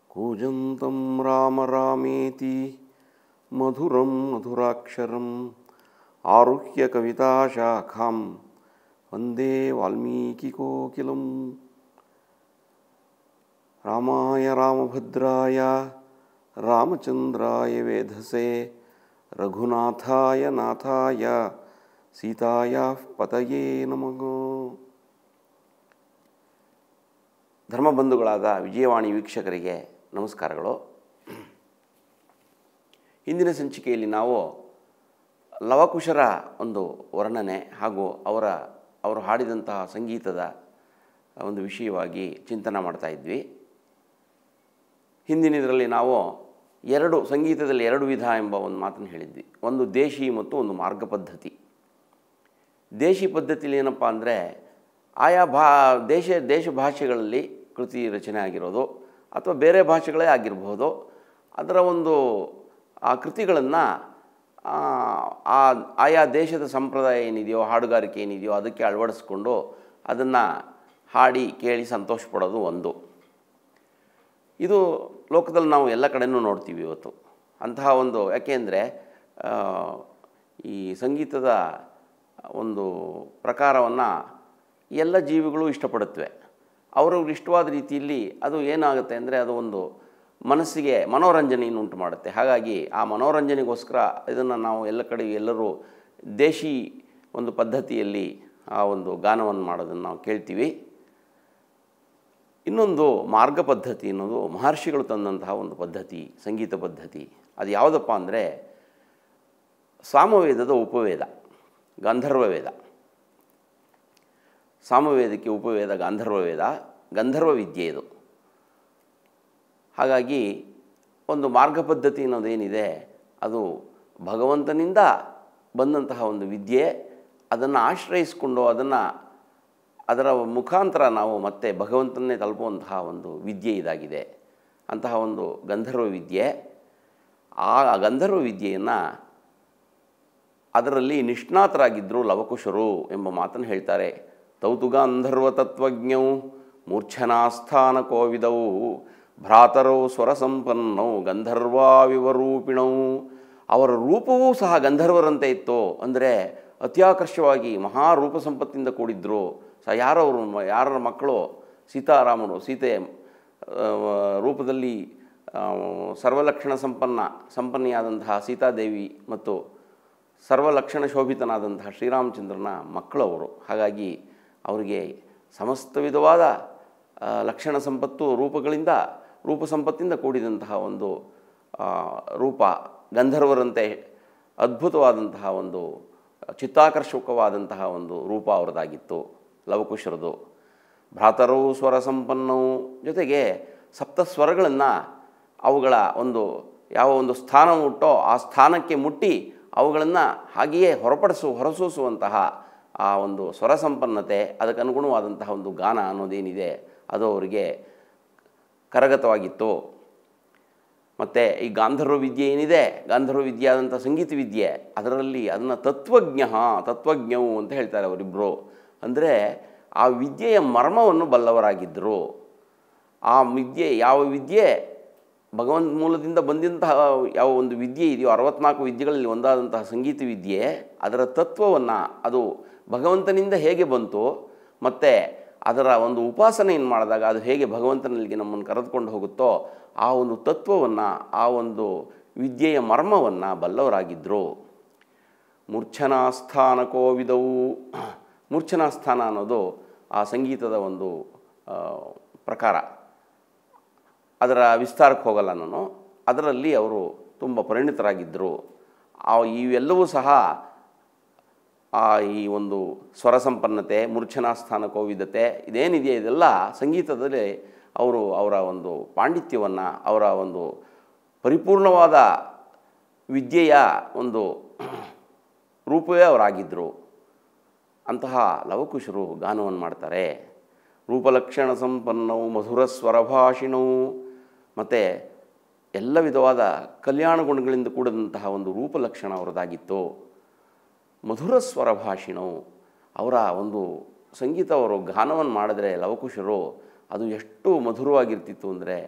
ಕೂಜಂತಂ ರಾಮ ರಾಮೇತಿ ಮಧುರಂ ಮಧುರಾಕ್ಷರಂ ಆರುಹ್ಯ ಕವಿತಾಶಾಖಾಂ ವಂದೇ ವಾಲ್ಮೀಕಿಕೋಕಿಲಂ. ರಾಮಾಯ ರಾಮಭದ್ರಾಯ ರಾಮಚಂದ್ರಾಯ ವೇಧಸೆ ರಘುನಾಥಾಯ ನಾಥಾಯ ಸೀತಾಯಾಃ ಪತಯೇ ನಮಃ. ಧರ್ಮಬಂಧುಗಳಾದ ವಿಜಯವಾಣಿ ವೀಕ್ಷಕರಿಗೆ ನಮಸ್ಕಾರಗಳು. ಇಂದಿನ ಸಂಚಿಕೆಯಲ್ಲಿ ನಾವು ಲವಕುಶರ ಒಂದು ವರ್ಣನೆ ಹಾಗೂ ಅವರು ಹಾಡಿದಂತಹ ಸಂಗೀತದ ಒಂದು ವಿಷಯವಾಗಿ ಚಿಂತನೆ ಮಾಡ್ತಾ ಇದ್ವಿ. ಹಿಂದಿನದರಲ್ಲಿ ನಾವು ಸಂಗೀತದಲ್ಲಿ ಎರಡು ವಿಧ ಎಂಬ ಒಂದು ಮಾತನ್ನು ಹೇಳಿದ್ವಿ. ಒಂದು ದೇಶಿ ಮತ್ತು ಒಂದು ಮಾರ್ಗ ಪದ್ಧತಿ. ದೇಶಿ ಪದ್ಧತಿಯಲ್ಲಿ ಏನಪ್ಪ ಅಂದರೆ ಆಯಾ ದೇಶ ಭಾಷೆಗಳಲ್ಲಿ ಕೃತಿ ರಚನೆ ಆಗಿರೋದು ಅಥವಾ ಬೇರೆ ಭಾಷೆಗಳೇ ಆಗಿರ್ಬೋದು. ಅದರ ಒಂದು ಆ ಕೃತಿಗಳನ್ನು ಆಯಾ ದೇಶದ ಸಂಪ್ರದಾಯ ಏನಿದೆಯೋ, ಹಾಡುಗಾರಿಕೆ ಏನಿದೆಯೋ ಅದಕ್ಕೆ ಅಳವಡಿಸ್ಕೊಂಡು ಅದನ್ನು ಹಾಡಿ ಕೇಳಿ ಸಂತೋಷ ಪಡೋದು ಒಂದು. ಇದು ಲೋಕದಲ್ಲಿ ನಾವು ಎಲ್ಲ ಕಡೆಯೂ ನೋಡ್ತೀವಿ ಇವತ್ತು. ಅಂತಹ ಒಂದು ಯಾಕೆಂದರೆ ಈ ಸಂಗೀತದ ಒಂದು ಪ್ರಕಾರವನ್ನು ಎಲ್ಲ ಜೀವಿಗಳು ಇಷ್ಟಪಡುತ್ತವೆ. ಅವ್ರವ್ರಿಗೆ ಇಷ್ಟವಾದ ರೀತಿಯಲ್ಲಿ ಅದು ಏನಾಗುತ್ತೆ ಅಂದರೆ ಅದು ಒಂದು ಮನಸ್ಸಿಗೆ ಮನೋರಂಜನೆಯನ್ನು ಉಂಟು ಮಾಡುತ್ತೆ. ಹಾಗಾಗಿ ಆ ಮನೋರಂಜನೆಗೋಸ್ಕರ ಇದನ್ನು ನಾವು ಎಲ್ಲ ಕಡೆ ಎಲ್ಲರೂ ದೇಶಿ ಒಂದು ಪದ್ಧತಿಯಲ್ಲಿ ಆ ಒಂದು ಗಾನವನ್ನು ಮಾಡೋದನ್ನು ನಾವು ಕೇಳ್ತೀವಿ. ಇನ್ನೊಂದು ಮಾರ್ಗ ಪದ್ಧತಿ ಅನ್ನೋದು ಮಹರ್ಷಿಗಳು ತಂದಂತಹ ಒಂದು ಪದ್ಧತಿ, ಸಂಗೀತ ಪದ್ಧತಿ. ಅದು ಯಾವುದಪ್ಪ ಅಂದರೆ ಸಾಮವೇದದ ಉಪವೇದ, ಗಾಂಧರ್ವ ವೇದ. ಸಾಮವೇದಕ್ಕೆ ಉಪವೇದ ಗಾಂಧರ್ವ ವೇದ, ಗಂಧರ್ವ ವಿದ್ಯೆ ಇದು. ಹಾಗಾಗಿ ಒಂದು ಮಾರ್ಗ ಪದ್ಧತಿ ಅನ್ನೋದೇನಿದೆ ಅದು ಭಗವಂತನಿಂದ ಬಂದಂತಹ ಒಂದು ವಿದ್ಯೆ. ಅದನ್ನು ಆಶ್ರಯಿಸಿಕೊಂಡು ಅದರ ಮುಖಾಂತರ ನಾವು ಮತ್ತೆ ಭಗವಂತನೇ ತಲುಪುವಂತಹ ಒಂದು ವಿದ್ಯೆ ಇದಾಗಿದೆ. ಅಂತಹ ಒಂದು ಗಂಧರ್ವ ವಿದ್ಯೆ. ಆ ಗಂಧರ್ವ ವಿದ್ಯೆಯನ್ನು ಅದರಲ್ಲಿ ನಿಷ್ಣಾತರಾಗಿದ್ದರು ಲವಕುಶರು ಎಂಬ ಮಾತನ್ನು ಹೇಳ್ತಾರೆ. ತೌತು ಗಾಂಧರ್ವ ತತ್ವಜ್ಞೌ ಮೂರ್ಛನಾಸ್ಥಾನ ಕೋವಿದೌ ಭ್ರಾತರೌ ಸ್ವರಸಂಪನ್ನೌ ಗಂಧರ್ವಾವಿವರೂಪಿಣೌ. ಅವರ ರೂಪವೂ ಸಹ ಗಂಧರ್ವರಂತೆ ಇತ್ತು. ಅಂದರೆ ಅತ್ಯಾಕರ್ಷವಾಗಿ ಮಹಾರೂಪ ಸಂಪತ್ತಿಂದ ಕೂಡಿದ್ದರು. ಯಾರ ಮಕ್ಕಳು ಸೀತಾರಾಮರು, ಸೀತೆ ರೂಪದಲ್ಲಿ ಸರ್ವಲಕ್ಷಣ ಸಂಪನ್ನೆಯಾದಂತಹ ಸೀತಾದೇವಿ ಮತ್ತು ಸರ್ವಲಕ್ಷಣ ಶೋಭಿತನಾದಂತಹ ಶ್ರೀರಾಮಚಂದ್ರನ ಮಕ್ಕಳವರು. ಹಾಗಾಗಿ ಅವರಿಗೆ ಸಮಸ್ತ ವಿಧವಾದ ಲಕ್ಷಣ ಸಂಪತ್ತು ರೂಪ ಸಂಪತ್ತಿಂದ ಕೂಡಿದಂತಹ ಒಂದು ರೂಪ, ಗಂಧರ್ವರಂತೆ ಅದ್ಭುತವಾದಂತಹ ಒಂದು ಚಿತ್ತಾಕರ್ಷಕವಾದಂತಹ ಒಂದು ರೂಪ ಅವರದಾಗಿತ್ತು ಲವಕುಶರದು. ಭ್ರಾತರವು ಸ್ವರ ಸಂಪನ್ನವು, ಜೊತೆಗೆ ಸಪ್ತ ಸ್ವರಗಳನ್ನು ಅವುಗಳ ಯಾವ ಒಂದು ಸ್ಥಾನ ಮುಟ್ಟೋ ಆ ಸ್ಥಾನಕ್ಕೆ ಮುಟ್ಟಿ ಅವುಗಳನ್ನು ಹಾಗೆಯೇ ಹೊರಸೂಸುವಂತಹ ಆ ಒಂದು ಸ್ವರ ಸಂಪನ್ನತೆ, ಅದಕ್ಕನುಗುಣವಾದಂತಹ ಒಂದು ಗಾನ ಅನ್ನೋದೇನಿದೆ ಅದು ಅವರಿಗೆ ಕರಗತವಾಗಿತ್ತು. ಮತ್ತು ಈ ಗಾಂಧರ್ವ ವಿದ್ಯೆ ಏನಿದೆ, ಗಾಂಧರ್ವ ವಿದ್ಯೆ ಆದಂಥ ಸಂಗೀತ ವಿದ್ಯೆ, ಅದನ್ನು ತತ್ವಜ್ಞವು ಅಂತ ಹೇಳ್ತಾರೆ ಅವರಿಬ್ಬರು. ಅಂದರೆ ಆ ವಿದ್ಯೆಯ ಮರ್ಮವನ್ನು ಬಲ್ಲವರಾಗಿದ್ದರು. ಆ ಯಾವ ವಿದ್ಯೆ ಭಗವಂತ ಮೂಲದಿಂದ ಬಂದಂತಹ ಯಾವ ಒಂದು ವಿದ್ಯೆ ಇದೆಯೋ, 64 ವಿದ್ಯೆಗಳಲ್ಲಿ ಒಂದಾದಂತಹ ಸಂಗೀತ ವಿದ್ಯೆ, ಅದರ ತತ್ವವನ್ನು ಅದು ಭಗವಂತನಿಂದ ಹೇಗೆ ಬಂತು ಮತ್ತು ಅದರ ಒಂದು ಉಪಾಸನೆಯನ್ನು ಮಾಡಿದಾಗ ಅದು ಹೇಗೆ ಭಗವಂತನಲ್ಲಿಗೆ ನಮ್ಮನ್ನು ಕರೆದುಕೊಂಡು ಹೋಗುತ್ತೋ ಆ ಒಂದು ತತ್ವವನ್ನು, ಆ ಒಂದು ವಿದ್ಯೆಯ ಮರ್ಮವನ್ನು ಬಲ್ಲವರಾಗಿದ್ದರು. ಮೂರ್ಛನಾಸ್ಥಾನ ಕೋವಿದವು. ಮೂರ್ಛನಾಸ್ಥಾನ ಅನ್ನೋದು ಆ ಸಂಗೀತದ ಒಂದು ಪ್ರಕಾರ. ಅದರ ವಿಸ್ತಾರಕ್ಕೆ ಹೋಗಲ್ಲ ನಾನು. ಅದರಲ್ಲಿ ಅವರು ತುಂಬ ಪರಿಣಿತರಾಗಿದ್ದರು. ಇವೆಲ್ಲವೂ ಸಹ ಈ ಒಂದು ಸ್ವರ ಸಂಪನ್ನತೆ, ಮೂರ್ಛನಾಸ್ಥಾನ ಕೋವಿದತೆ ಇದೇನಿದೆಯೇ ಇದೆಲ್ಲ ಸಂಗೀತದಲ್ಲಿ ಅವರ ಒಂದು ಪಾಂಡಿತ್ಯವನ್ನು, ಅವರ ಒಂದು ಪರಿಪೂರ್ಣವಾದ ವಿದ್ಯೆಯ ಒಂದು ರೂಪವೇ ಅವರಾಗಿದ್ದರು. ಅಂತಹ ಲವಕುಶರು ಗಾನವನ್ನು ಮಾಡ್ತಾರೆ. ರೂಪಲಕ್ಷಣ ಸಂಪನ್ನವು ಮಧುರ ಸ್ವರಭಾಷಿಣವು. ಮತ್ತು ಎಲ್ಲ ವಿಧವಾದ ಕಲ್ಯಾಣ ಗುಣಗಳಿಂದ ಕೂಡಿದಂತಹ ಒಂದು ರೂಪಲಕ್ಷಣ ಅವರದಾಗಿತ್ತು. ಮಧುರ ಸ್ವರಭಾಷಿಣವು. ಅವರ ಒಂದು ಸಂಗೀತ ಅವರು ಗಾನವನ್ನು ಮಾಡಿದ್ರೆ ಲವಕುಶರು ಅದು ಎಷ್ಟು ಮಧುರವಾಗಿರ್ತಿತ್ತು ಅಂದರೆ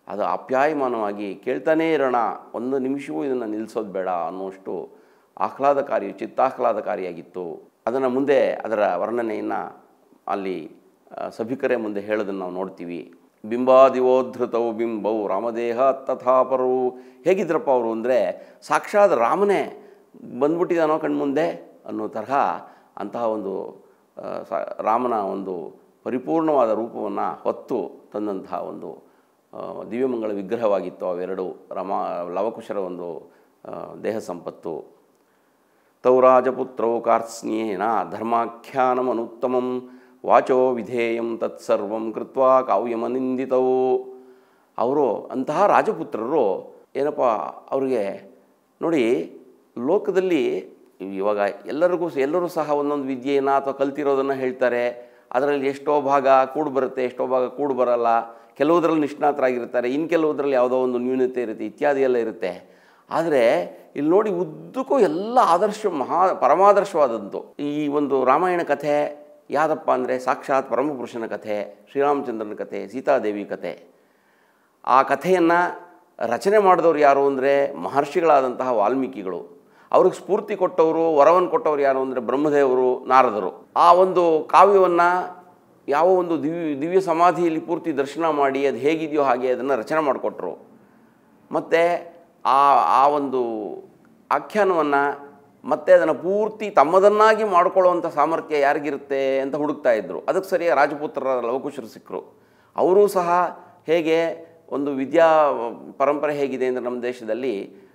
ಅದು ಆಪ್ಯಾಯಮಾನವಾಗಿ ಕೇಳ್ತಾನೇ ಇರೋಣ, ಒಂದು ನಿಮಿಷವೂ ಇದನ್ನು ನಿಲ್ಲಿಸೋದು ಬೇಡ ಅನ್ನುವಷ್ಟು ಆಹ್ಲಾದಕಾರಿ, ಚಿತ್ತಾಹ್ಲಾದಕಾರಿಯಾಗಿತ್ತು. ಅದನ್ನು ಮುಂದೆ ಅದರ ವರ್ಣನೆಯನ್ನು ಅಲ್ಲಿ ಸಭಿಕರೇ ಮುಂದೆ ಹೇಳೋದನ್ನು ನಾವು ನೋಡ್ತೀವಿ. ಬಿಂಬಾದಿವೋದ್ಧತವು ಬಿಂಬವು ರಾಮದೇಹ ತಥಾಪರು. ಹೇಗಿದ್ರಪ್ಪ ಅವರು ಅಂದರೆ ಸಾಕ್ಷಾತ್ ರಾಮನೇ ಬಂದ್ಬಿಟ್ಟಿದ್ದಾನೋ ಕಣ್ಮುಂದೆ ಅನ್ನೋ ತರಹ ಅಂತಹ ಒಂದು ರಾಮನ ಒಂದು ಪರಿಪೂರ್ಣವಾದ ರೂಪವನ್ನು ಹೊತ್ತು ತಂದಂತಹ ಒಂದು ದಿವ್ಯಮಂಗಳ ವಿಗ್ರಹವಾಗಿತ್ತು ಅವೆರಡು ಲವಕುಶರ ಒಂದು ದೇಹ ಸಂಪತ್ತು. ತೌರಾಜಪುತ್ರೌ ಕಾರ್ತ್ಸ್ನೇನ ಧರ್ಮಾಖ್ಯಾನಮನುತ್ತಮಂ ವಾಚೋ ವಿಧೇಯಂ ತತ್ಸರ್ವಂ ಕೃತ್ವಾ ಕಾವ್ಯಮನಿಂದಿತವು. ಅವರು ಅಂತಹ ರಾಜಪುತ್ರರು ಏನಪ್ಪ ಅವ್ರಿಗೆ ನೋಡಿ, ಲೋಕದಲ್ಲಿ ಇವಾಗ ಎಲ್ಲರೂ ಸಹ ಒಂದೊಂದು ವಿದ್ಯೆಯನ್ನು ಅಥವಾ ಕಲ್ತಿರೋದನ್ನು ಹೇಳ್ತಾರೆ. ಅದರಲ್ಲಿ ಎಷ್ಟೋ ಭಾಗ ಕೂಡು ಬರುತ್ತೆ, ಎಷ್ಟೋ ಭಾಗ ಕೂಡು ಬರಲ್ಲ. ಕೆಲವುದರಲ್ಲಿ ನಿಷ್ಣಾತರಾಗಿರ್ತಾರೆ, ಇನ್ನು ಕೆಲವುದರಲ್ಲಿ ಯಾವುದೋ ಒಂದು ನ್ಯೂನತೆ ಇರುತ್ತೆ, ಇತ್ಯಾದಿ ಎಲ್ಲ ಇರುತ್ತೆ. ಆದರೆ ಇಲ್ಲಿ ನೋಡಿ ಉದ್ದಕ್ಕೂ ಎಲ್ಲ ಪರಮಾದರ್ಶವಾದದ್ದು. ಈ ಒಂದು ರಾಮಾಯಣ ಕಥೆ ಯಾವುದಪ್ಪ ಅಂದರೆ ಸಾಕ್ಷಾತ್ ಪರಮಪುರುಷನ ಕಥೆ, ಶ್ರೀರಾಮಚಂದ್ರನ ಕಥೆ, ಸೀತಾದೇವಿ ಕಥೆ. ಆ ಕಥೆಯನ್ನು ರಚನೆ ಮಾಡಿದವರು ಯಾರು ಅಂದರೆ ಮಹರ್ಷಿಗಳಾದಂತಹ ವಾಲ್ಮೀಕಿಗಳು. ಅವ್ರಿಗೆ ಸ್ಫೂರ್ತಿ ಕೊಟ್ಟವರು, ವರವನ್ನು ಕೊಟ್ಟವರು ಯಾರು ಅಂದರೆ ಬ್ರಹ್ಮದೇವರು, ನಾರದರು. ಆ ಒಂದು ಕಾವ್ಯವನ್ನು ಯಾವ ಒಂದು ದಿವ್ಯ ಸಮಾಧಿಯಲ್ಲಿ ಪೂರ್ತಿ ದರ್ಶನ ಮಾಡಿ ಅದು ಹೇಗಿದೆಯೋ ಹಾಗೆ ಅದನ್ನು ರಚನೆ ಮಾಡಿಕೊಟ್ರು. ಮತ್ತು ಆ ಒಂದು ಆಖ್ಯಾನವನ್ನು ಮತ್ತೆ ಅದನ್ನು ಪೂರ್ತಿ ತಮ್ಮದನ್ನಾಗಿ ಮಾಡಿಕೊಳ್ಳುವಂಥ ಸಾಮರ್ಥ್ಯ ಯಾರಿಗಿರುತ್ತೆ ಅಂತ ಹುಡುಕ್ತಾ ಇದ್ದರು. ಅದಕ್ಕೆ ಸರಿಯಾಗಿ ರಾಜಪುತ್ರರ ಲವಕುಶರು ಸಿಕ್ಕರು. ಅವರೂ ಸಹ ಹೇಗೆ ಒಂದು ವಿದ್ಯಾ ಪರಂಪರೆ ಹೇಗಿದೆ ಅಂದರೆ ನಮ್ಮ ದೇಶದಲ್ಲಿ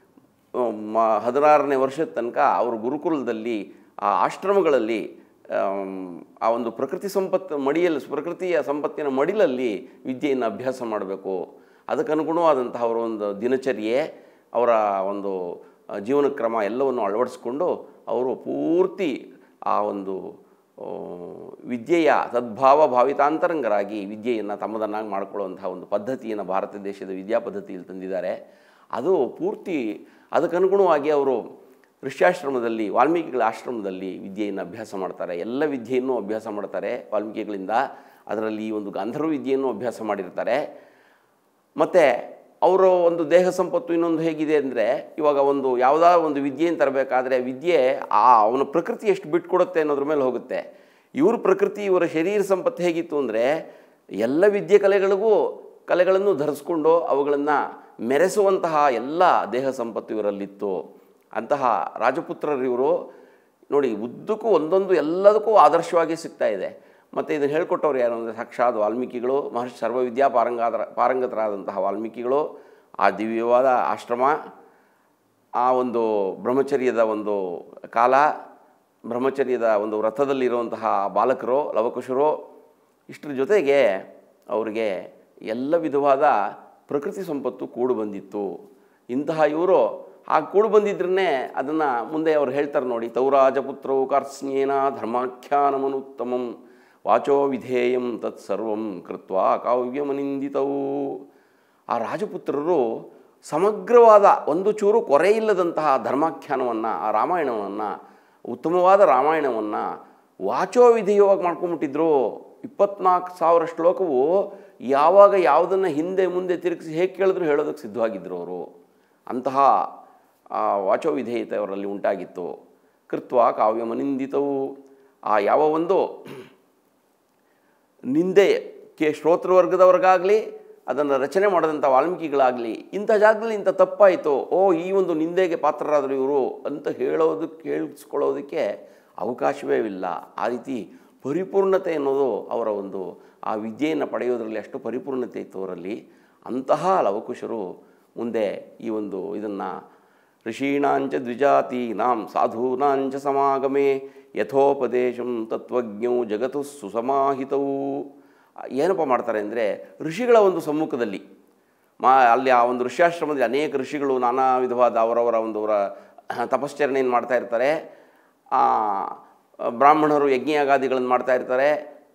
16ನೇ ವರ್ಷದ ತನಕ ಅವರು ಗುರುಕುಲದಲ್ಲಿ ಆ ಆಶ್ರಮಗಳಲ್ಲಿ ಆ ಒಂದು ಪ್ರಕೃತಿಯ ಸಂಪತ್ತಿನ ಮಡಿಲಲ್ಲಿ ವಿದ್ಯೆಯನ್ನು ಅಭ್ಯಾಸ ಮಾಡಬೇಕು. ಅದಕ್ಕನುಗುಣವಾದಂತಹ ಅವರ ಒಂದು ದಿನಚರ್ಯೆ, ಅವರ ಒಂದು ಜೀವನ ಕ್ರಮ ಎಲ್ಲವನ್ನು ಅಳವಡಿಸ್ಕೊಂಡು ಅವರು ಪೂರ್ತಿ ಆ ಒಂದು ವಿದ್ಯೆಯ ತದ್ಭಾವ ಭಾವಿತಾಂತರಂಗರಾಗಿ ವಿದ್ಯೆಯನ್ನು ತಮ್ಮದನ್ನಾಗಿ ಮಾಡಿಕೊಳ್ಳುವಂತಹ ಒಂದು ಪದ್ಧತಿಯನ್ನು ಭಾರತ ದೇಶದ ವಿದ್ಯಾ ಪದ್ಧತಿಯಲ್ಲಿ ತಂದಿದ್ದಾರೆ. ಅದು ಪೂರ್ತಿ ಅದಕ್ಕನುಗುಣವಾಗಿ ಅವರು ಋಷ್ಯಾಶ್ರಮದಲ್ಲಿ, ವಾಲ್ಮೀಕಿಗಳ ಆಶ್ರಮದಲ್ಲಿ ವಿದ್ಯೆಯನ್ನು ಅಭ್ಯಾಸ ಮಾಡ್ತಾರೆ. ಎಲ್ಲ ವಿದ್ಯೆಯನ್ನು ಅಭ್ಯಾಸ ಮಾಡ್ತಾರೆ ವಾಲ್ಮೀಕಿಗಳಿಂದ. ಅದರಲ್ಲಿ ಈ ಒಂದು ಗಾಂಧರ್ವ ವಿದ್ಯೆಯನ್ನು ಅಭ್ಯಾಸ ಮಾಡಿರ್ತಾರೆ. ಮತ್ತು ಅವರ ಒಂದು ದೇಹ ಸಂಪತ್ತು ಇನ್ನೊಂದು ಹೇಗಿದೆ ಅಂದರೆ, ಇವಾಗ ಒಂದು ಯಾವುದಾದ್ರು ಒಂದು ವಿದ್ಯೆಯನ್ನು ತರಬೇಕಾದ್ರೆ ವಿದ್ಯೆ ಅವನ ಪ್ರಕೃತಿ ಎಷ್ಟು ಬಿಟ್ಕೊಡುತ್ತೆ ಅನ್ನೋದ್ರ ಮೇಲೆ ಹೋಗುತ್ತೆ. ಇವ್ರ ಪ್ರಕೃತಿ, ಇವರ ಶರೀರ ಸಂಪತ್ತು ಹೇಗಿತ್ತು ಅಂದರೆ ಎಲ್ಲ ಕಲೆಗಳನ್ನು ಧರಿಸ್ಕೊಂಡು ಅವುಗಳನ್ನು ಮೆರೆಸುವಂತಹ ಎಲ್ಲ ದೇಹ ಸಂಪತ್ತು ಇವರಲ್ಲಿತ್ತು. ಅಂತಹ ರಾಜಪುತ್ರರು ಇವರು ನೋಡಿ, ಉದ್ದಕ್ಕೂ ಒಂದೊಂದು ಎಲ್ಲದಕ್ಕೂ ಆದರ್ಶವಾಗಿ ಸಿಗ್ತಾ ಇದೆ. ಮತ್ತು ಇದನ್ನು ಹೇಳ್ಕೊಟ್ಟವ್ರು ಯಾರು ಅಂದರೆ ಸಾಕ್ಷಾತ್ ವಾಲ್ಮೀಕಿಗಳು, ಮಹರ್ಷಿ ಸರ್ವವಿದ್ಯಾ ಪಾರಂಗತರಾದಂತಹ ವಾಲ್ಮೀಕಿಗಳು. ಆ ದಿವ್ಯವಾದ ಆಶ್ರಮ, ಆ ಒಂದು ಬ್ರಹ್ಮಚರ್ಯದ ಒಂದು ಕಾಲ, ಬ್ರಹ್ಮಚರ್ಯದ ಒಂದು ವ್ರತದಲ್ಲಿರುವಂತಹ ಬಾಲಕರು, ಲವಕುಶರು, ಇಷ್ಟರ ಜೊತೆಗೆ ಅವರಿಗೆ ಎಲ್ಲ ವಿಧವಾದ ಪ್ರಕೃತಿ ಸಂಪತ್ತು ಕೂಡು ಬಂದಿತ್ತು. ಇಂತಹ ಇವರು ಆ ಕೂಡು ಬಂದಿದ್ರೇ ಅದನ್ನು ಮುಂದೆ ಅವ್ರು ಹೇಳ್ತಾರೆ ನೋಡಿ. ತೌರಾಜಪುತ್ರೌ ಕಾರ್ತ್ಸ್ನೇನ ಧರ್ಮಾಖ್ಯಾನಮನುತ್ತಮಂ ವಾಚೋ ವಿಧೇಯಂ ತತ್ಸರ್ವಂ ಕೃತ್ವಾ ಕಾವ್ಯಮನಿಂದಿತವು. ಆ ರಾಜಪುತ್ರರು ಸಮಗ್ರವಾದ ಒಂದು ಚೂರು ಕೊರೆಯಿಲ್ಲದಂತಹ ಧರ್ಮಾಖ್ಯಾನವನ್ನು, ಆ ರಾಮಾಯಣವನ್ನು, ಉತ್ತಮವಾದ ರಾಮಾಯಣವನ್ನು ವಾಚೋ ವಿಧೇಯವಾಗಿ ಮಾಡ್ಕೊಂಬಿಟ್ಟಿದ್ರು. 24,000 ಶ್ಲೋಕವು ಯಾವಾಗ ಯಾವುದನ್ನು ಹಿಂದೆ ಮುಂದೆ ತಿರುಗಿಸಿ ಹೇಗೆ ಕೇಳಿದ್ರು ಹೇಳೋದಕ್ಕೆ ಸಿದ್ಧವಾಗಿದ್ದರು ಅವರು. ಅಂತಹ ವಾಚೋ ವಿಧೇಯತೆ ಅವರಲ್ಲಿ ಉಂಟಾಗಿತ್ತು. ಕೃತ್ವ ಕಾವ್ಯಮನಿಂದಿತವು. ಆ ಯಾವ ಒಂದು ನಿಂದೆ ಶ್ರೋತೃವರ್ಗದವ್ರಿಗಾಗಲಿ ಅದನ್ನು ರಚನೆ ಮಾಡಿದಂಥ ವಾಲ್ಮೀಕಿಗಳಾಗಲಿ ಇಂಥ ಜಾಗದಲ್ಲಿ ಇಂಥ ತಪ್ಪಾಯಿತು, ಈ ಒಂದು ನಿಂದೆಗೆ ಪಾತ್ರರಾದರು ಇವರು ಅಂತ ಕೇಳಿಸ್ಕೊಳ್ಳೋದಕ್ಕೆ ಅವಕಾಶವೇ ಇಲ್ಲ. ಆ ರೀತಿ ಪರಿಪೂರ್ಣತೆ ಅನ್ನೋದು ಅವರ ಒಂದು ಆ ವಿದ್ಯೆಯನ್ನು ಪಡೆಯೋದರಲ್ಲಿ ಅಷ್ಟು ಪರಿಪೂರ್ಣತೆ ಇತ್ತು ಅವರಲ್ಲಿ. ಅಂತಹ ಲವಕುಶರು ಮುಂದೆ ಈ ಒಂದು ಇದನ್ನು ಋಷೀಣಾಂಚ ದ್ವಿಜಾತೀನಾಂ ಸಾಧೂನಾಂಚ ಸಮಾಗಮೇ ಯಥೋಪದೇಶಂ ತತ್ವಜ್ಞೌ ಜಗತ್ತು ಸುಸಮಾಹಿತವು. ಏನಪ್ಪ ಮಾಡ್ತಾರೆ ಅಂದರೆ, ಋಷಿಗಳ ಒಂದು ಸಮ್ಮುಖದಲ್ಲಿ ಅಲ್ಲಿ ಆ ಒಂದು ಋಷ್ಯಾಶ್ರಮದಲ್ಲಿ ಅನೇಕ ಋಷಿಗಳು ನಾನಾ ವಿಧವಾದ ಅವರವರ ಒಂದು ತಪಶ್ಚರಣೆಯನ್ನು ಮಾಡ್ತಾ ಇರ್ತಾರೆ. ಬ್ರಾಹ್ಮಣರು ಯಜ್ಞಯಾಗಾದಿಗಳನ್ನು ಮಾಡ್ತಾ ಇರ್ತಾರೆ.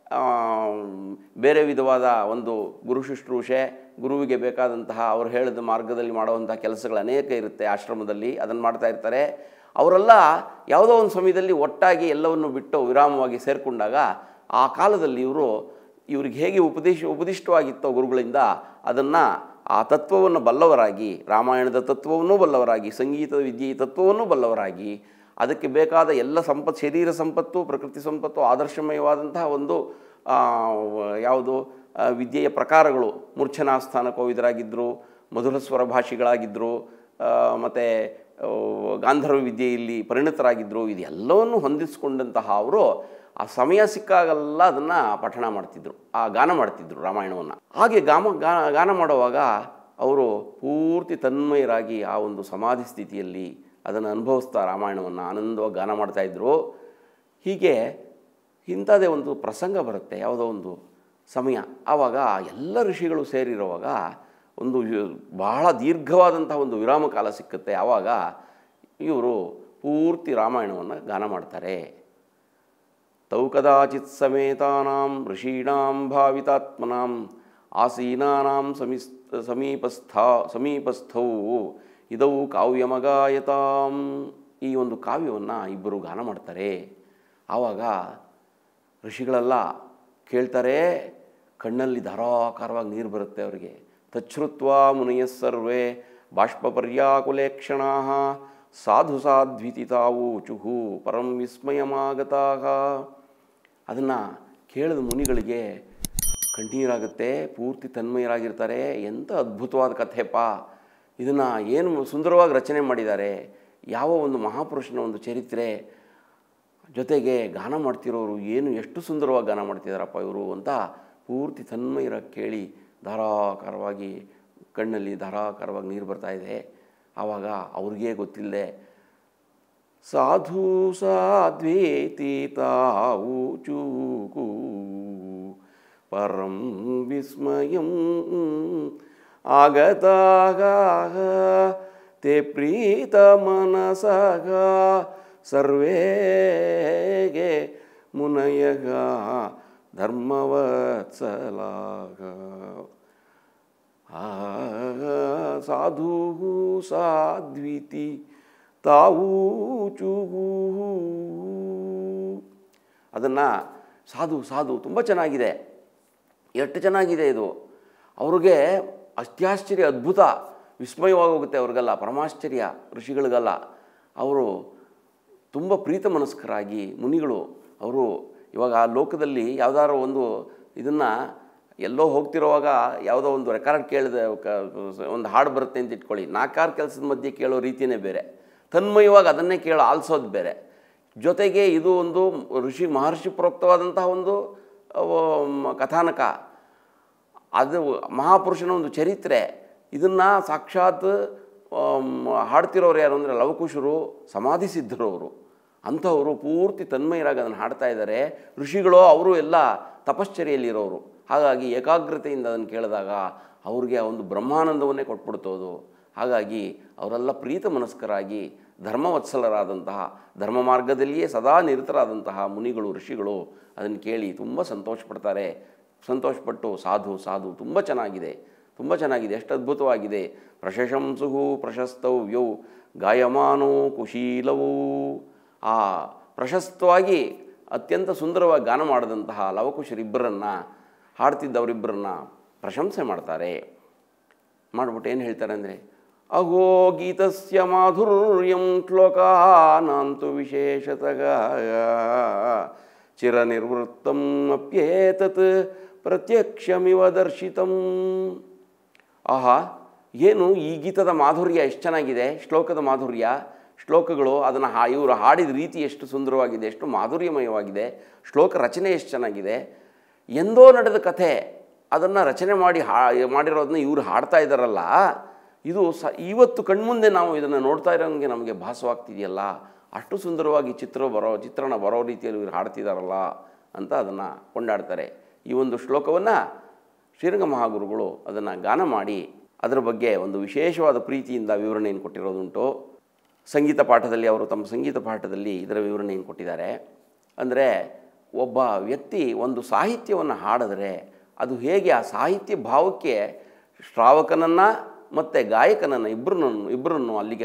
ಬೇರೆ ವಿಧವಾದ ಒಂದು ಗುರು ಶುಶ್ರೂಷೆ, ಗುರುವಿಗೆ ಬೇಕಾದಂತಹ ಅವರು ಹೇಳಿದ ಮಾರ್ಗದಲ್ಲಿ ಮಾಡುವಂಥ ಕೆಲಸಗಳು ಅನೇಕ ಇರುತ್ತೆ ಆಶ್ರಮದಲ್ಲಿ, ಅದನ್ನು ಮಾಡ್ತಾ ಇರ್ತಾರೆ. ಅವರೆಲ್ಲ ಯಾವುದೋ ಒಂದು ಸಮಯದಲ್ಲಿ ಒಟ್ಟಾಗಿ ಎಲ್ಲವನ್ನು ಬಿಟ್ಟು ವಿರಾಮವಾಗಿ ಸೇರಿಕೊಂಡಾಗ ಆ ಕಾಲದಲ್ಲಿ ಇವ್ರಿಗೆ ಹೇಗೆ ಉಪದಿಷ್ಟವಾಗಿತ್ತೋ ಗುರುಗಳಿಂದ ಅದನ್ನು ಆ ತತ್ವವನ್ನು ಬಲ್ಲವರಾಗಿ, ರಾಮಾಯಣದ ತತ್ವವನ್ನು ಬಲ್ಲವರಾಗಿ, ಸಂಗೀತದ ವಿದ್ಯೆಯ ತತ್ವವನ್ನು ಬಲ್ಲವರಾಗಿ, ಅದಕ್ಕೆ ಬೇಕಾದ ಎಲ್ಲ ಸಂಪತ್ತು, ಶರೀರ ಸಂಪತ್ತು, ಪ್ರಕೃತಿ ಸಂಪತ್ತು, ಆದರ್ಶಮಯವಾದಂತಹ ಒಂದು ಯಾವುದು ವಿದ್ಯೆಯ ಪ್ರಕಾರಗಳು, ಮೂರ್ಛನಾಸ್ಥಾನ ಕೋವಿದರಾಗಿದ್ದರು, ಮಧುರ ಸ್ವರ ಭಾಷಿಗಳಾಗಿದ್ದರು, ಮತ್ತು ಗಾಂಧರ್ವ ವಿದ್ಯೆಯಲ್ಲಿ ಪರಿಣಿತರಾಗಿದ್ದರು. ಇದೆಲ್ಲವನ್ನು ಹೊಂದಿಸಿಕೊಂಡಂತಹ ಅವರು ಆ ಸಮಯ ಸಿಕ್ಕಾಗೆಲ್ಲ ಅದನ್ನು ಪಠಣ ಮಾಡ್ತಿದ್ರು, ಆ ಗಾನ ಮಾಡ್ತಿದ್ರು ರಾಮಾಯಣವನ್ನು. ಹಾಗೆ ಗಾನ ಮಾಡುವಾಗ ಅವರು ಪೂರ್ತಿ ತನ್ಮಯರಾಗಿ ಆ ಒಂದು ಸಮಾಧಿ ಸ್ಥಿತಿಯಲ್ಲಿ ಅದನ್ನು ಅನುಭವಿಸ್ತಾ ರಾಮಾಯಣವನ್ನು ಆನಂದವಾಗಿ ಗಾನ ಮಾಡ್ತಾಯಿದ್ರು. ಹೀಗೆ ಇಂಥದ್ದೇ ಒಂದು ಪ್ರಸಂಗ ಬರುತ್ತೆ, ಯಾವುದೋ ಒಂದು ಸಮಯ. ಆವಾಗ ಎಲ್ಲ ಋಷಿಗಳು ಸೇರಿರುವಾಗ ಒಂದು ಬಹಳ ದೀರ್ಘವಾದಂಥ ಒಂದು ವಿರಾಮ ಕಾಲ ಸಿಕ್ಕುತ್ತೆ. ಆವಾಗ ಇವರು ಪೂರ್ತಿ ರಾಮಾಯಣವನ್ನು ಗಾನ ಮಾಡ್ತಾರೆ. ತೌ ಕದಾಚಿತ್ ಸಮೇತಾನಾಂ ಋಷೀಣಾಂ ಭಾವಿತಾತ್ಮನಾಂ ಆಸೀನಾನಾಂ ಸಮೀಪಸ್ಥೌ ಇದೌ ಕಾವ್ಯಮಗಾಯತಾಂ. ಈ ಒಂದು ಕಾವ್ಯವನ್ನು ಇಬ್ಬರು ಗಾನ ಮಾಡ್ತಾರೆ. ಆವಾಗ ಋಷಿಗಳೆಲ್ಲ ಕೇಳ್ತಾರೆ, ಕಣ್ಣಲ್ಲಿ ಧಾರಾಕಾರವಾಗಿ ನೀರು ಬರುತ್ತೆ ಅವರಿಗೆ. ತಚ್ಛ್ರುತ್ವ ಮುನಯಸ್ಸರ್ವೇ ಬಾಷ್ಪಪರ್ಯಾಕುಲೇಕ್ಷಣಾ ಸಾಧು ಸಾಧ್ವಿತಿತಾವೂಚುಹು ಪರಂ ವಿಸ್ಮಯಮಾಗತಾಃ. ಅದನ್ನು ಕೇಳಿದ ಮುನಿಗಳಿಗೆ ಕಣ್ಣೀರಾಗುತ್ತೆ, ಪೂರ್ತಿ ತನ್ಮಯರಾಗಿರ್ತಾರೆ. ಎಂಥ ಅದ್ಭುತವಾದ ಕಥೆಪ್ಪ, ಇದನ್ನು ಏನು ಸುಂದರವಾಗಿ ರಚನೆ ಮಾಡಿದ್ದಾರೆ, ಯಾವ ಒಂದು ಮಹಾಪುರುಷನ ಒಂದು ಚರಿತ್ರೆ, ಜೊತೆಗೆ ಗಾನ ಮಾಡ್ತಿರೋರು ಎಷ್ಟು ಸುಂದರವಾಗಿ ಗಾನ ಮಾಡ್ತಿದ್ದಾರಪ್ಪ ಇವರು ಅಂತ ಪೂರ್ತಿ ತನ್ಮಯರಾಗಿ ಕೇಳಿ ಧಾರಾಕಾರವಾಗಿ ಕಣ್ಣಲ್ಲಿ ಧಾರಾಕಾರವಾಗಿ ನೀರು ಬರ್ತಾಯಿದೆ. ಆವಾಗ ಅವ್ರಿಗೇ ಗೊತ್ತಿಲ್ಲದೆ ಸಾಧು ಸಾಧ್ವೇತಿ ತಾವೂಚೂಕು ಪರಂ ವಿಸ್ಮಯಂ ಆಗತಾಗ ತೇ ಪ್ರೀತ ಮನಸಗ ಸರ್ವೇಗೆ ಮುನಯಗ ಧರ್ಮವತ್ಸಲಾಗ. ಸಾಧು ಸಾಧ್ವಿತಿ ತಾವೂಚು. ಅದನ್ನು ಸಾಧು ತುಂಬ ಚೆನ್ನಾಗಿದೆ, ಎಷ್ಟು ಚೆನ್ನಾಗಿದೆ ಇದು. ಅವ್ರಿಗೆ ಅತ್ಯಾಶ್ಚರ್ಯ, ಅದ್ಭುತ, ವಿಸ್ಮಯವಾಗೋಗುತ್ತೆ ಅವ್ರಿಗೆಲ್ಲ, ಪರಮಾಶ್ಚರ್ಯ ಋಷಿಗಳಿಗೆಲ್ಲ. ಅವರು ತುಂಬ ಪ್ರೀತ ಮನಸ್ಕರಾಗಿ ಮುನಿಗಳು. ಅವರು ಇವಾಗ ಲೋಕದಲ್ಲಿ ಯಾವುದಾದ್ರು ಒಂದು ಇದನ್ನು ಎಲ್ಲೋ ಹೋಗ್ತಿರುವಾಗ ಯಾವುದೋ ಒಂದು ರೆಕಾರ್ಡ್ ಕೇಳಿದೆ, ಒಂದು ಹಾಡು ಬರುತ್ತೆ ಅಂತ ಇಟ್ಕೊಳ್ಳಿ, 4 ಕೆಲಸದ ಮಧ್ಯೆ ಕೇಳೋ ರೀತಿಯೇ ಬೇರೆ, ತನ್ಮಯವಾಗಿ ಅದನ್ನೇ ಕೇಳೋ ಆಲಿಸೋದು ಬೇರೆ. ಜೊತೆಗೆ ಇದು ಒಂದು ಮಹರ್ಷಿ ಪ್ರೋಕ್ತವಾದಂತಹ ಒಂದು ಕಥಾನಕ, ಅದು ಮಹಾಪುರುಷನ ಒಂದು ಚರಿತ್ರೆ. ಇದನ್ನು ಸಾಕ್ಷಾತ್ ಹಾಡ್ತಿರೋರು ಯಾರು ಅಂದರೆ ಲವಕುಶರು, ಸಮಾಧಿ ಸಿದ್ಧರವರು. ಅಂಥವರು ಪೂರ್ತಿ ತನ್ಮಯರಾಗಿ ಅದನ್ನು ಹಾಡ್ತಾ ಇದ್ದಾರೆ. ಋಷಿಗಳು ಅವರು ಎಲ್ಲ ತಪಶ್ಚರ್ಯೆಯಲ್ಲಿರೋರು. ಹಾಗಾಗಿ ಏಕಾಗ್ರತೆಯಿಂದ ಅದನ್ನು ಕೇಳಿದಾಗ ಅವ್ರಿಗೆ ಆ ಒಂದು ಬ್ರಹ್ಮಾನಂದವನ್ನೇ ಕೊಟ್ಬಿಡ್ತೋದು. ಹಾಗಾಗಿ ಅವರೆಲ್ಲ ಪ್ರೀತ ಮನಸ್ಕರಾಗಿ ಧರ್ಮವತ್ಸಲರಾದಂತಹ, ಧರ್ಮ ಮಾರ್ಗದಲ್ಲಿಯೇ ಸದಾ ನಿರತರಾದಂತಹ ಮುನಿಗಳು, ಋಷಿಗಳು ಅದನ್ನು ಕೇಳಿ ತುಂಬ ಸಂತೋಷಪಡ್ತಾರೆ. ಸಂತೋಷಪಟ್ಟು ಸಾಧು ತುಂಬ ಚೆನ್ನಾಗಿದೆ, ಎಷ್ಟು ಅದ್ಭುತವಾಗಿದೆ. ಪ್ರಶಂಸುಹು ಪ್ರಶಸ್ತವ್ಯೌ ಗಾಯಮಾನೋ ಕುಶೀಲವೂ. ಆ ಪ್ರಶಸ್ತವಾಗಿ ಅತ್ಯಂತ ಸುಂದರವಾಗಿ ಗಾನ ಮಾಡಿದಂತಹ ಲವಕುಶರಿಬ್ಬರನ್ನು, ಹಾಡ್ತಿದ್ದವರಿಬ್ಬರನ್ನು ಪ್ರಶಂಸೆ ಮಾಡ್ತಾರೆ. ಮಾಡಿಬಿಟ್ಟು ಏನು ಹೇಳ್ತಾರೆ ಅಂದರೆ, ಅಹೋ ಗೀತಸ್ಯ ಮಾಧುರ್ಯಂ ಶ್ಲೋಕಾನಾಂತು ವಿಶೇಷತಃ ಚಿರನಿರ್ವೃತ್ತಂ ಅಪ್ಯೇತತ್ ಪ್ರತ್ಯಕ್ಷಮಿವ ದರ್ಶಿತಂ. ಆಹಾ, ಏನು ಈ ಗೀತದ ಮಾಧುರ್ಯ ಎಷ್ಟು ಚೆನ್ನಾಗಿದೆ, ಶ್ಲೋಕದ ಮಾಧುರ್ಯ, ಶ್ಲೋಕಗಳು ಅದನ್ನು ಇವರು ಹಾಡಿದ ರೀತಿ ಎಷ್ಟು ಸುಂದರವಾಗಿದೆ, ಎಷ್ಟು ಮಾಧುರ್ಯಮಯವಾಗಿದೆ, ಶ್ಲೋಕ ರಚನೆ ಎಷ್ಟು ಚೆನ್ನಾಗಿದೆ. ಎಂದೋ ನಡೆದ ಕಥೆ ಅದನ್ನು ರಚನೆ ಮಾಡಿರೋದನ್ನ ಇವರು ಹಾಡ್ತಾ ಇದ್ದಾರಲ್ಲ, ಇದು ಇವತ್ತು ಕಣ್ಮುಂದೆ ನಾವು ಇದನ್ನು ನೋಡ್ತಾ ಇರೋಂಗೆ ನಮಗೆ ಭಾಸವಾಗ್ತಿದೆಯಲ್ಲ, ಅಷ್ಟು ಸುಂದರವಾಗಿ ಚಿತ್ರಣ ಬರೋ ರೀತಿಯಲ್ಲಿ ಇವರು ಹಾಡ್ತಿದ್ದಾರಲ್ಲ ಅಂತ ಅದನ್ನು ಕೊಂಡಾಡ್ತಾರೆ. ಈ ಒಂದು ಶ್ಲೋಕವನ್ನು ಶ್ರೀರಂಗ ಮಹಾಗುರುಗಳು ಅದನ್ನು ಗಾನ ಮಾಡಿ ಅದರ ಬಗ್ಗೆ ಒಂದು ವಿಶೇಷವಾದ ಪ್ರೀತಿಯಿಂದ ವಿವರಣೆಯನ್ನು ಕೊಟ್ಟಿರೋದುಂಟು. ಸಂಗೀತ ಪಾಠದಲ್ಲಿ ಅವರು ತಮ್ಮ ಸಂಗೀತ ಪಾಠದಲ್ಲಿ ಇದರ ವಿವರಣೆಯನ್ನು ಕೊಟ್ಟಿದ್ದಾರೆ. ಅಂದರೆ ಒಬ್ಬ ವ್ಯಕ್ತಿ ಒಂದು ಸಾಹಿತ್ಯವನ್ನು ಹಾಡಿದ್ರೆ ಅದು ಹೇಗೆ ಆ ಸಾಹಿತ್ಯ ಭಾವಕ್ಕೆ ಶ್ರಾವಕನನ್ನು ಮತ್ತು ಗಾಯಕನನ್ನು ಇಬ್ಬರನ್ನು ಅಲ್ಲಿಗೆ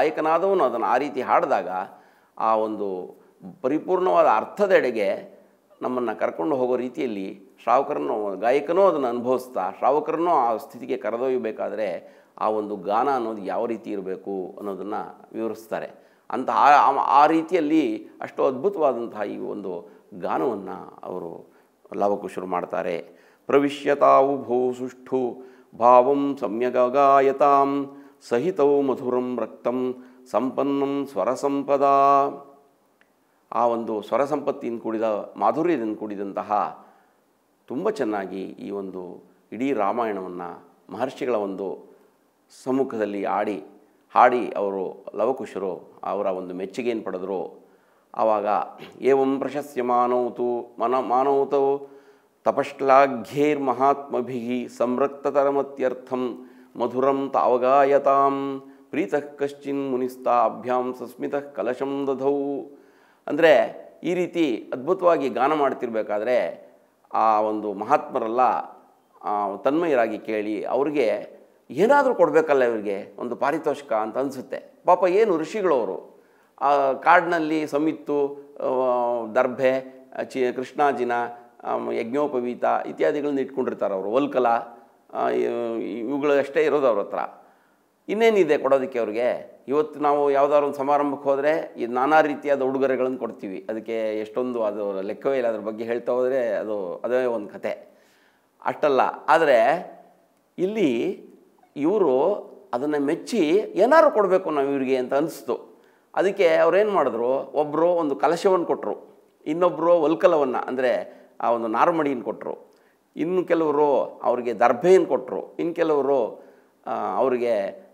ಗಾಯಕನಾದವನು ಅದನ್ನು ಆ ರೀತಿ ಹಾಡಿದಾಗ ಆ ಒಂದು ಪರಿಪೂರ್ಣವಾದ ಅರ್ಥದೆಡೆಗೆ ನಮ್ಮನ್ನು ಕರ್ಕೊಂಡು ಹೋಗೋ ರೀತಿಯಲ್ಲಿ ಶ್ರಾವಕರನ್ನು ಗಾಯಕನೂ ಅದನ್ನು ಅನುಭವಿಸ್ತಾ ಶ್ರಾವಕರನ್ನು ಆ ಸ್ಥಿತಿಗೆ ಕರೆದೊಯ್ಯಬೇಕಾದ್ರೆ ಆ ಒಂದು ಗಾನ ಅನ್ನೋದು ಯಾವ ರೀತಿ ಇರಬೇಕು ಅನ್ನೋದನ್ನು ವಿವರಿಸ್ತಾರೆ. ಅಂತ ಆ ರೀತಿಯಲ್ಲಿ ಅಷ್ಟು ಅದ್ಭುತವಾದಂತಹ ಈ ಒಂದು ಗಾನವನ್ನು ಅವರು ಲವಕುಶರು ಮಾಡ್ತಾರೆ. ಪ್ರವಿಶ್ಯತಾವು ಭೂ ಸುಷ್ಠು ಭಾವಂ ಸಮ್ಯಗಾಯತಾಂ ಸಹಿತೌ ಮಧುರಂ ರಕ್ತಂ ಸಂಪನ್ನಂ ಸ್ವರಸಂಪದಾ. ಆ ಒಂದು ಸ್ವರ ಸಂಪತ್ತಿಯಿಂದ ಕೂಡಿದ ಮಾಧುರ್ಯದಿಂದ ಕೂಡಿದಂತಹ ತುಂಬ ಚೆನ್ನಾಗಿ ಈ ಒಂದು ಇಡೀ ರಾಮಾಯಣವನ್ನು ಮಹರ್ಷಿಗಳ ಒಂದು ಸಮ್ಮುಖದಲ್ಲಿ ಹಾಡಿ ಅವರು ಲವಕುಶರು ಅವರ ಒಂದು ಮೆಚ್ಚುಗೆಯನ್ನು ಪಡೆದರು. ಆವಾಗ ಏವಂ ಪ್ರಶಸ್ಯ ಮಾನೌತೌ ತಪಶ್ಲಾಘ್ಯೈರ್ಮಹಾತ್ಮಭಿಃ ಸಂರಕ್ತತರಮತ್ಯರ್ಥಂ ಮಧುರಂ ತಾವಗಾಯತಾಂ ಪ್ರೀತಃ ಕಶ್ಚಿನ್ ಮುನಿಸ್ತಾಭ್ಯಾಂ ಸಸ್ಮಿತಃ ಕಲಶಂ ದಧೌ. ಅಂದರೆ ಈ ರೀತಿ ಅದ್ಭುತವಾಗಿ ಗಾನ ಮಾಡ್ತಿರ್ಬೇಕಾದ್ರೆ ಆ ಒಂದು ಮಹಾತ್ಮರೆಲ್ಲ ತನ್ಮಯರಾಗಿ ಕೇಳಿ ಅವ್ರಿಗೆ ಏನಾದರೂ ಕೊಡಬೇಕಲ್ಲ, ಇವರಿಗೆ ಒಂದು ಪಾರಿತೋಷಿಕ ಅಂತ ಅನಿಸುತ್ತೆ. ಪಾಪ ಏನು ಋಷಿಗಳವರು ಆ ಕಾಡಿನಲ್ಲಿ ಸಮಿತ್ತು, ದರ್ಭೆ, ಕೃಷ್ಣಾಜಿನ, ಯಜ್ಞೋಪವೀತ ಇತ್ಯಾದಿಗಳನ್ನ ಇಟ್ಕೊಂಡಿರ್ತಾರೆ ಅವರು. ವಲ್ಕಲ ಇವುಗಳು ಅಷ್ಟೇ ಇರೋದು ಅವ್ರ ಹತ್ರ. ಇನ್ನೇನಿದೆ ಕೊಡೋದಕ್ಕೆ ಅವ್ರಿಗೆ? ಇವತ್ತು ನಾವು ಯಾವುದಾದ್ರು ಒಂದು ಸಮಾರಂಭಕ್ಕೆ ಹೋದರೆ ಇದು ನಾನಾ ರೀತಿಯಾದ ಉಡುಗೊರೆಗಳನ್ನು ಕೊಡ್ತೀವಿ. ಅದಕ್ಕೆ ಎಷ್ಟೊಂದು ಅದು ಲೆಕ್ಕವೇ ಇಲ್ಲ. ಅದ್ರ ಬಗ್ಗೆ ಹೇಳ್ತಾ ಹೋದರೆ ಅದೇ ಒಂದು ಕತೆ. ಅಷ್ಟಲ್ಲ, ಆದರೆ ಇಲ್ಲಿ ಇವರು ಅದನ್ನು ಮೆಚ್ಚಿ ಏನಾದ್ರು ಕೊಡಬೇಕು ನಾವು ಇವರಿಗೆ ಅಂತ ಅನಿಸ್ತು. ಅದಕ್ಕೆ ಅವ್ರೇನು ಮಾಡಿದ್ರು, ಒಬ್ಬರು ಒಂದು ಕಲಶವನ್ನು ಕೊಟ್ಟರು, ಇನ್ನೊಬ್ಬರು ವಲ್ಕಲವನ್ನು ಅಂದರೆ ಆ ಒಂದು ನಾರ್ಮಡಿಯನ್ನು ಕೊಟ್ಟರು, ಇನ್ನು ಕೆಲವರು ಅವರಿಗೆ ದರ್ಭೆಯನ್ನು ಕೊಟ್ಟರು, ಇನ್ನು ಕೆಲವರು ಅವರಿಗೆ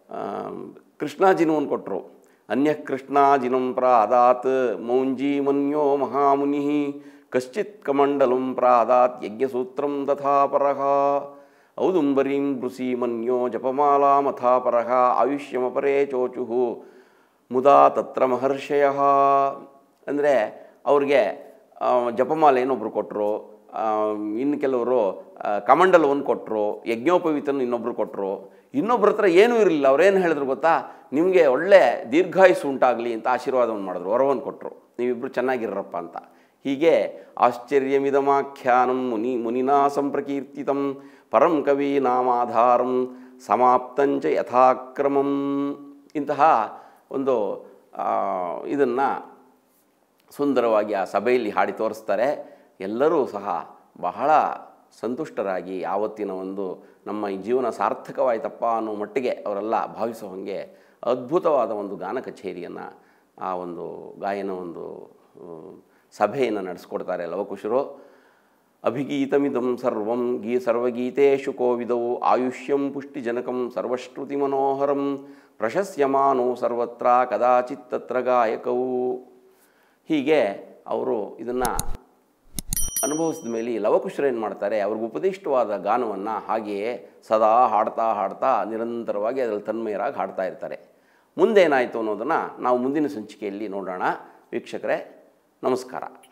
ಕೃಷ್ಣಾಜಿನವನ್ನು ಕೊಟ್ಟರು. ಅನ್ಯ ಕೃಷ್ಣಾಜಿನಂ ಪ್ರಾದಾತ್ ಮೌಂಜಿ ಮನ್ಯೋ ಮಹಾಮುನಿ ಕಶ್ಚಿತ್ ಕಮಂಡಲಂ ಪ್ರಾದಾತ್ ಯಜ್ಞಸೂತ್ರಂ ತಥಾಪರಃ ಔದುಂಬರೀಂ ಬೃಸಿ ಮನ್ಯೋ ಜಪಮಾಲಾಮಥಾಪರಃ ಆಯುಷ್ಯಮಪರೇ ಚೋಚುಹು ಮುದಾ ತತ್ರ ಮಹರ್ಷಯಃ. ಅಂದರೆ ಅವ್ರಿಗೆ ಜಪಮಾಲೆಯನ್ನು ಒಬ್ಬರು ಕೊಟ್ಟರು, ಇನ್ನು ಕೆಲವರು ಕಮಂಡಲವನ್ನು ಕೊಟ್ಟರು, ಯಜ್ಞೋಪವೀತನ ಇನ್ನೊಬ್ಬರು ಕೊಟ್ಟರು. ಇನ್ನೊಬ್ಬರ ಹತ್ರ ಏನೂ ಇರಲಿಲ್ಲ. ಅವ್ರೇನು ಹೇಳಿದ್ರು ಗೊತ್ತಾ, ನಿಮಗೆ ಒಳ್ಳೆ ದೀರ್ಘಾಯುಸ್ಸು ಉಂಟಾಗಲಿ ಅಂತ ಆಶೀರ್ವಾದವನ್ನು ಮಾಡಿದ್ರು, ವರವನ್ನು ಕೊಟ್ಟರು, ನೀವಿಬ್ಬರು ಚೆನ್ನಾಗಿರಪ್ಪ ಅಂತ. ಹೀಗೆ ಆಶ್ಚರ್ಯಮಿದಮಾಖ್ಯಾನಂ ಮುನಿನಾ ಸಂಪ್ರಕೀರ್ತಿತಂ ಪರಂ ಕವಿ ನಾಮಾಧಾರಂ ಸಮಾಪ್ತಂಚ ಯಥಾಕ್ರಮಂ. ಇಂತಹ ಒಂದು ಇದನ್ನು ಸುಂದರವಾಗಿ ಆ ಸಭೆಯಲ್ಲಿ ಹಾಡಿ ತೋರಿಸ್ತಾರೆ. ಎಲ್ಲರೂ ಸಹ ಬಹಳ ಸಂತುಷ್ಟರಾಗಿ ಆವತ್ತಿನ ಒಂದು ನಮ್ಮ ಈ ಜೀವನ ಸಾರ್ಥಕವಾಯಿತಪ್ಪ ಅನ್ನೋ ಮಟ್ಟಿಗೆ ಅವರೆಲ್ಲ ಭಾವಿಸೋ ಹಾಗೆ ಅದ್ಭುತವಾದ ಒಂದು ಗಾನ ಕಚೇರಿಯನ್ನು, ಆ ಒಂದು ಗಾಯನ ಒಂದು ಸಭೆಯನ್ನು ನಡೆಸ್ಕೊಡ್ತಾರೆ ಲವಕುಶರು. ಅಭಿಗೀತಮಿದಂ ಸರ್ವಂ ಸರ್ವಗೀತೇಷು ಕೋವಿದೌ ಆಯುಷ್ಯಂ ಪುಷ್ಟಿಜನಕಂ ಸರ್ವಶ್ರುತಿ ಮನೋಹರಂ ಪ್ರಶಸ್ಯಮಾನೋ ಸರ್ವತ್ರ ಕದಾಚಿತ್ ತತ್ರ ಗಾಯಕವು. ಹೀಗೆ ಅವರು ಇದನ್ನು ಅನುಭವಿಸಿದ ಮೇಲೆ ಲವಕುಶರು ಏನು ಮಾಡ್ತಾರೆ, ಅವ್ರಿಗೆ ಉಪದಿಷ್ಟವಾದ ಗಾನವನ್ನು ಹಾಗೆಯೇ ಸದಾ ಹಾಡ್ತಾ ನಿರಂತರವಾಗಿ ಅದರಲ್ಲಿ ತನ್ಮಯರಾಗಿ ಹಾಡ್ತಾ ಇರ್ತಾರೆ. ಮುಂದೇನಾಯಿತು ಅನ್ನೋದನ್ನು ನಾವು ಮುಂದಿನ ಸಂಚಿಕೆಯಲ್ಲಿ ನೋಡೋಣ. ವೀಕ್ಷಕರೇ, ನಮಸ್ಕಾರ.